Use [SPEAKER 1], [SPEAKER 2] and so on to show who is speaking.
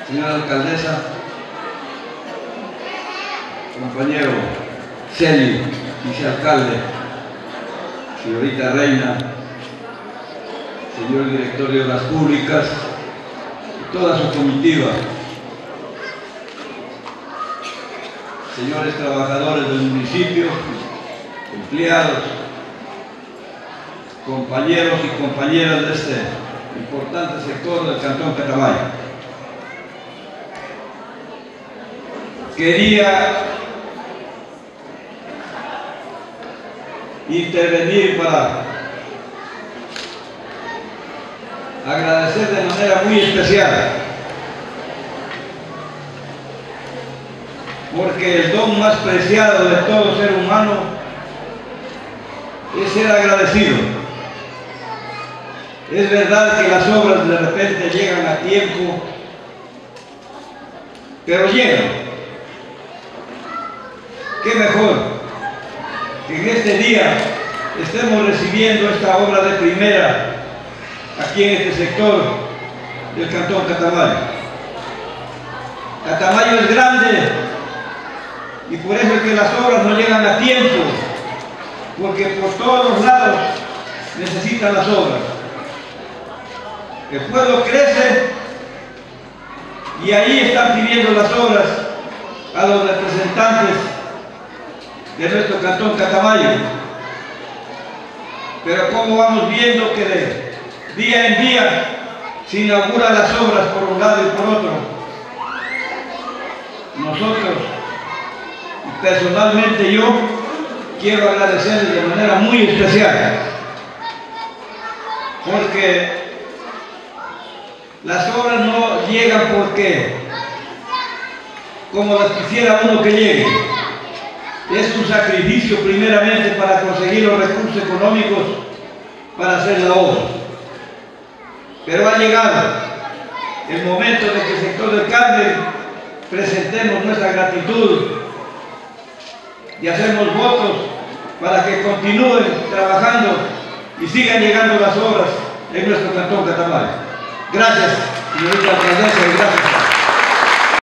[SPEAKER 1] señora alcaldesa, compañero Celio, vicealcalde, señorita Reina, señor director de Obras Públicas y toda su comitiva, señores trabajadores del municipio, empleados, compañeros y compañeras de este importante sector del Cantón Catamayo. Quería intervenir para agradecer de manera muy especial, porque el don más preciado de todo ser humano es ser agradecido. Es verdad que las obras de repente llegan a tiempo, pero llegan. Qué mejor que en este día estemos recibiendo esta obra de primera aquí en este sector del Cantón Catamayo. Catamayo es grande y por eso es que las obras no llegan a tiempo, porque por todos los lados necesitan las obras. El pueblo crece y ahí están pidiendo las obras a los representantes de nuestro Cantón Catamayo. Pero como vamos viendo que de día en día se inauguran las obras por un lado y por otro. Nosotros, personalmente yo, quiero agradecerles de manera muy especial, porque las obras no llegan porque como las quisiera uno que lleguen. Es un sacrificio primeramente para conseguir los recursos económicos para hacer la obra. Pero ha llegado el momento de que el sector del Carmen presentemos nuestra gratitud y hacemos votos para que continúen trabajando y sigan llegando las obras en nuestro Cantón Catamayo. Gracias, señorita alcaldesa, y gracias.